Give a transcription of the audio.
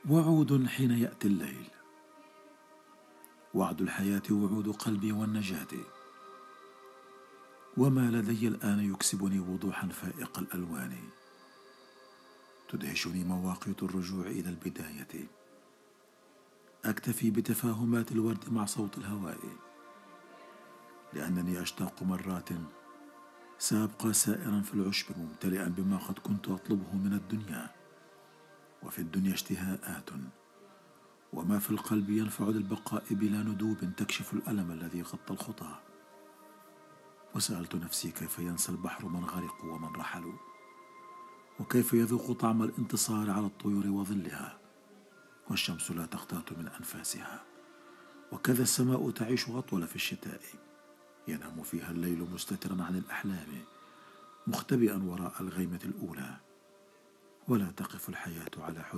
وعود حين يأتي الليل. وعد الحياة وعود قلبي والنجاة، وما لدي الآن يكسبني وضوحا فائق الألوان. تدهشني مواقيت الرجوع إلى البداية، أكتفي بتفاهمات الورد مع صوت الهواء، لأنني أشتاق مرات سأبقى سائرا في العشب ممتلئا بما قد كنت أطلبه من الدنيا. وفي الدنيا اشتهاءات، وما في القلب ينفع للبقاء بلا ندوب تكشف الألم الذي غطى الخطى. وسألت نفسي كيف ينسى البحر من غرقوا ومن رحلوا، وكيف يذوق طعم الانتصار على الطيور وظلها. والشمس لا تختات من أنفاسها، وكذا السماء تعيش أطول في الشتاء، ينام فيها الليل مستترا عن الأحلام مختبئا وراء الغيمة الأولى. ولا تقف الحياة على